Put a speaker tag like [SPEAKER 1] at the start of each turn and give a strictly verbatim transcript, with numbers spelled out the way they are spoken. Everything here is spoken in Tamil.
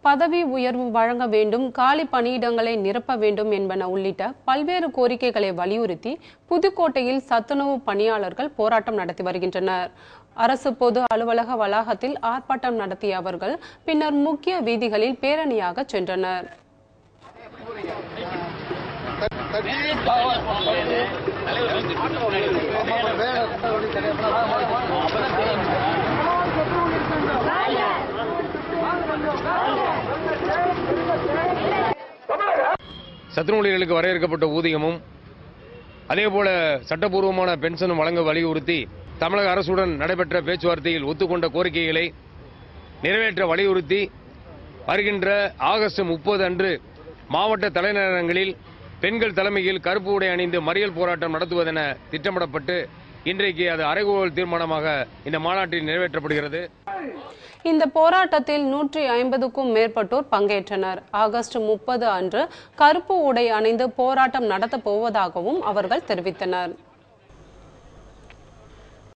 [SPEAKER 1] பதவி உயர்வு வழங்க வேண்டும், காலி பணியிடங்களை நிரப்ப வேண்டும் என்பன உள்ளிட்ட பல்வேறு கோரிக்கைகளை வலியுறுத்தி புதுக்கோட்டையில் சத்துணவு பணியாளர்கள் போராட்டம் நடத்தி வருகின்றனர். அரசு பொது அலுவலக வளாகத்தில் ஆர்ப்பாட்டம் நடத்திய அவர்கள் பின்னர் முக்கிய வீதிகளில் பேரணியாக சென்றனர்.
[SPEAKER 2] சத்துணவு ஊழியர்களுக்கு வரையறுக்கப்பட்ட ஊதியமும் அதேபோல சட்டப்பூர்வமான பென்ஷனும் வழங்க வலியுறுத்தி தமிழக அரசுடன் நடைபெற்ற பேச்சுவார்த்தையில் ஒத்துக்கொண்ட கோரிக்கைகளை நிறைவேற்ற வலியுறுத்தி வருகின்ற ஆகஸ்ட் முப்பது அன்று மாவட்ட தலைநகரங்களில் பெண்கள் தலைமையில் கருப்பு உடை அணிந்து மறியல் போராட்டம் நடத்துவதென திட்டமிடப்பட்டு இன்றைக்கு அது அறைகூவல் தீர்மானமாக இந்த மாநாட்டில் நிறைவேற்றப்படுகிறது.
[SPEAKER 1] இந்த போராட்டத்தில் நூற்றி ஐம்பதுக்கும் மேற்பட்டோர் பங்கேற்றனர். ஆகஸ்ட் முப்பது அன்று கருப்பு உடை அணிந்து போராட்டம் நடத்தப் போவதாகவும் அவர்கள் தெரிவித்தனர்.